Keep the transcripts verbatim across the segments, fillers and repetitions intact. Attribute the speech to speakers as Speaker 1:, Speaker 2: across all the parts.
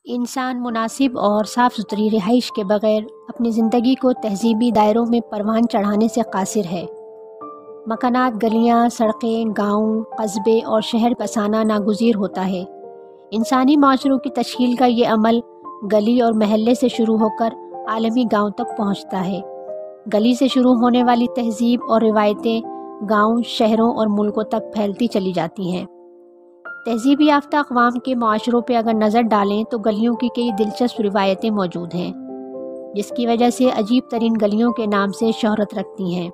Speaker 1: इंसान मुनासिब और साफ़ सुथरी रिहाइश के बग़ैर अपनी ज़िंदगी को तहज़ीबी दायरों में परवान चढ़ाने से कासिर है। मकानात, गलियाँ, सड़कें, गाँव, कस्बे और शहर बसाना नागुज़ीर होता है। इंसानी माशरों की तश्कील का ये अमल गली और महल्ले से शुरू होकर आलमी गाँव तक पहुँचता है। गली से शुरू होने वाली तहज़ीब और रिवायतें गाँव, शहरों और मुल्कों तक फैलती चली जाती हैं। तहज़ीब याफ्ता अक़वाम के माशरों पे अगर नज़र डालें तो गलियों की कई दिलचस्प रिवायतें मौजूद हैं, जिसकी वजह से अजीब तरीन गलियों के नाम से शोहरत रखती हैं।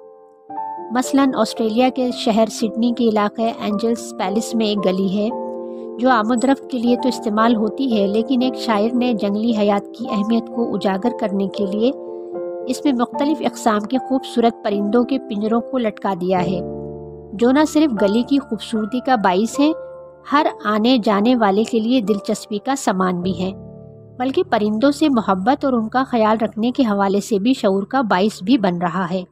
Speaker 1: मसलन ऑस्ट्रेलिया के शहर सिडनी के इलाके एंजल्स पैलेस में एक गली है जो आमद-रफ्त के लिए तो इस्तेमाल होती है, लेकिन एक शायर ने जंगली हयात की अहमियत को उजागर करने के लिए इसमें मुख्तलिफ़ अक़साम के खूबसूरत परिंदों के पिंजरों को लटका दिया है, जो न सिर्फ गली की खूबसूरती का बाइस हैं, हर आने जाने वाले के लिए दिलचस्पी का सामान भी हैं, बल्कि परिंदों से मोहब्बत और उनका ख्याल रखने के हवाले से भी शऊर का बाइस भी बन रहा है।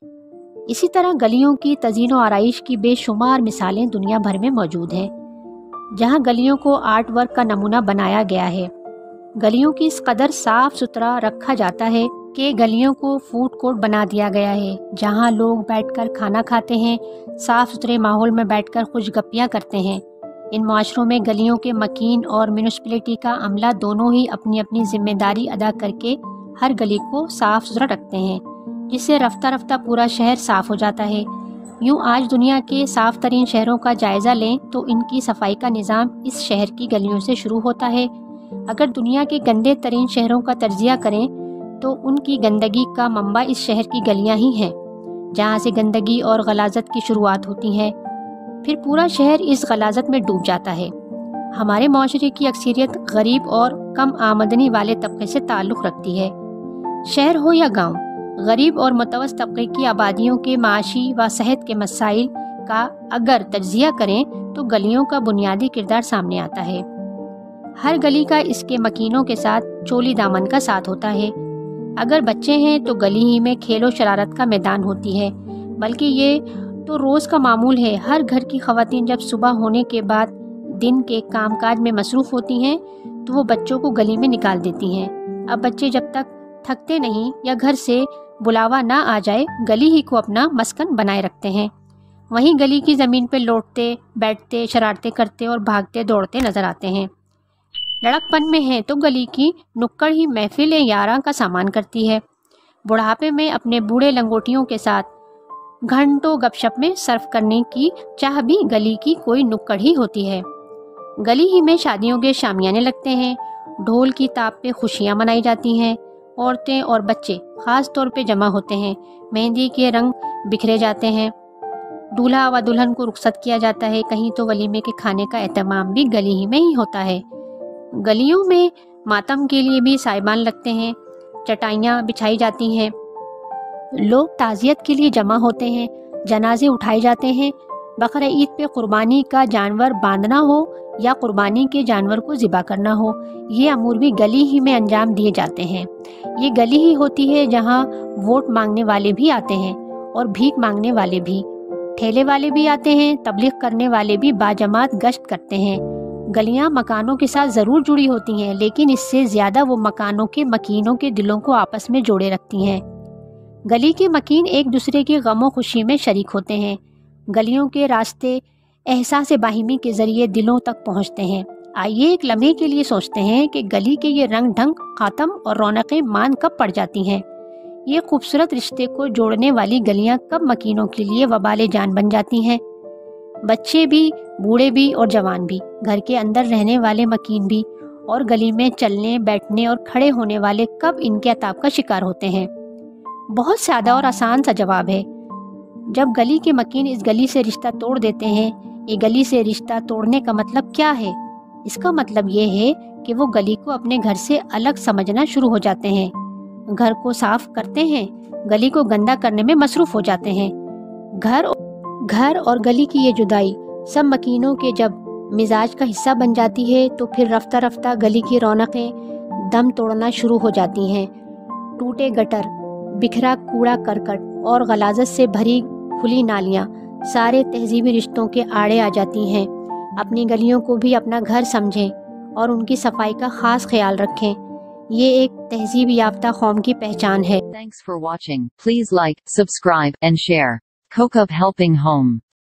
Speaker 1: इसी तरह गलियों की तज़ीन व आराइश की बेशुमार मिसालें दुनिया भर में मौजूद हैं, जहाँ गलियों को आर्ट वर्क का नमूना बनाया गया है। गलियों की इस कदर साफ़ सुथरा रखा जाता है कि गलियों को फूड कोर्ट बना दिया गया है, जहाँ लोग बैठकर खाना खाते हैं, साफ़ सुथरे माहौल में बैठकर खुशगपियाँ करते हैं। इन माशरों में गलियों के मकीन और म्यूनिसिपैलिटी का अमला दोनों ही अपनी अपनी जिम्मेदारी अदा करके हर गली को साफ़ सुथरा रखते हैं, जिससे रफ्ता रफ्ता पूरा शहर साफ़ हो जाता है। यूँ आज दुनिया के साफ़ तरीन शहरों का जायज़ा लें तो इनकी सफाई का निज़ाम इस शहर की गलियों से शुरू होता है। अगर दुनिया के गंदे तरीन शहरों का तज्ज़िया करें तो उनकी गंदगी का मंबा इस शहर की गलियाँ ही हैं, जहाँ से गंदगी और गलाज़त की शुरुआत होती है, फिर पूरा शहर इस गलाज़त में डूब जाता है। हमारे माशरे की अक्सरियत गरीब और कम आमदनी वाले तबके से ताल्लुक़ रखती है। शहर हो या गाँव, गरीब और मुतवस्सित तबके की आबादियों के माशी व सेहत के मसाइल का अगर तज्ज़िया करें तो गलियों का बुनियादी किरदार सामने आता है। हर गली का इसके मकीनों के साथ चोली दामन का साथ होता है। अगर बच्चे हैं तो गली ही में खेलो शरारत का मैदान होती है, बल्कि ये तो रोज़ का मामूल है। हर घर की ख़वातीन जब सुबह होने के बाद दिन के कामकाज में मसरूफ़ होती हैं तो वो बच्चों को गली में निकाल देती हैं। अब बच्चे जब तक थकते नहीं या घर से बुलावा ना आ जाए, गली ही को अपना मस्कन बनाए रखते हैं। वहीं गली की ज़मीन पर लौटते बैठते शरारतें करते और भागते दौड़ते नज़र आते हैं। लड़कपन में है तो गली की नुक्कड़ ही महफिल यारा का सामान करती है। बुढ़ापे में अपने बूढ़े लंगोटियों के साथ घंटों गपशप में सर्फ करने की चाह भी गली की कोई नुक्कड़ ही होती है। गली ही में शादियों के शामियाने लगते हैं, ढोल की ताप पे खुशियाँ मनाई जाती हैं, औरतें और बच्चे ख़ास तौर पे जमा होते हैं, मेहंदी के रंग बिखरे जाते हैं, दूल्हा व दुल्हन को रुखसत किया जाता है, कहीं तो वलीमे के खाने का एहतमाम भी गली ही में ही होता है। गलियों में मातम के लिए भी साइबान लगते हैं, चटाइयाँ बिछाई जाती हैं, लोग ताज़ियत के लिए जमा होते हैं, जनाजे उठाए जाते हैं। बकरा ईद पे कुर्बानी का जानवर बांधना हो या कुर्बानी के जानवर को ज़िबा करना हो, ये अमूर भी गली ही में अंजाम दिए जाते हैं। ये गली ही होती है जहाँ वोट मांगने वाले भी आते हैं और भीख मांगने वाले भी, ठेले वाले भी आते हैं, तबलीग करने वाले भी बाजमात गश्त करते हैं। गलियाँ मकानों के साथ ज़रूर जुड़ी होती हैं, लेकिन इससे ज़्यादा वो मकानों के मकीनों के दिलों को आपस में जोड़े रखती हैं। गली के मकीन एक दूसरे की गमो खुशी में शरीक होते हैं। गलियों के रास्ते एहसास बाहिमी के ज़रिए दिलों तक पहुँचते हैं। आइए एक लम्हे के लिए सोचते हैं कि गली के ये रंग ढंग ख़ात्म और रौनकें मान कब पड़ जाती हैं। ये खूबसूरत रिश्ते को जोड़ने वाली गलियाँ कब मकीनों के लिए वबाले जान बन जाती हैं। बच्चे भी, बूढ़े भी और जवान भी, घर के अंदर रहने वाले मकीन भी और गली में चलने बैठने और खड़े होने वाले कब इनके अताब का शिकार होते हैं। बहुत सादा और आसान सा जवाब है, जब गली के मकीन इस गली से रिश्ता तोड़ देते हैं। ये गली से रिश्ता तोड़ने का मतलब क्या है? इसका मतलब ये है कि वो गली को अपने घर से अलग समझना शुरू हो जाते हैं, घर को साफ करते हैं, गली को गंदा करने में मसरूफ़ हो जाते हैं। घर घर और गली की ये जुदाई सब मकीनों के जब मिजाज का हिस्सा बन जाती है तो फिर रफ्ता रफ्ता गली की रौनकें दम तोड़ना शुरू हो जाती हैं। टूटे गटर, बिखरा कूड़ा करकट और गलाजत से भरी खुली नालियाँ सारे तहजीबी रिश्तों के आड़े आ जाती हैं। अपनी गलियों को भी अपना घर समझें اور ان کی صفائی کا خاص خیال رکھیں۔ یہ ایک تہذیب یافتہ قوم کی پہچان ہے۔
Speaker 2: Thanks for watching. Please like, subscribe, and share. Cook Up Helping Home.